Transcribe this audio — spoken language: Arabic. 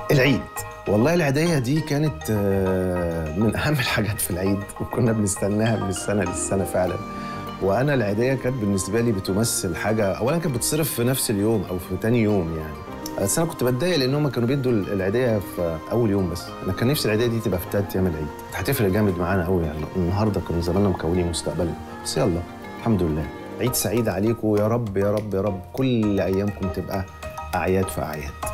العيد، والله العيدية دي كانت من أهم الحاجات في العيد، وكنا بنستناها من السنة للسنة فعلا. وأنا العيدية كانت بالنسبة لي بتمثل حاجة، أولا كانت بتصرف في نفس اليوم أو في تاني يوم يعني. بس أنا كنت بتضايق لأن هم كانوا بيدوا العيدية في أول يوم بس. أنا كان نفسي العيدية دي تبقى في 3 أيام العيد، هتفرق جامد معانا قوي يعني. النهارده كانوا زماننا مكونين مستقبلنا، بس يلا الحمد لله. عيد سعيد عليكم، ويا رب يا رب يا رب كل أيامكم تبقى أعياد في أعياد.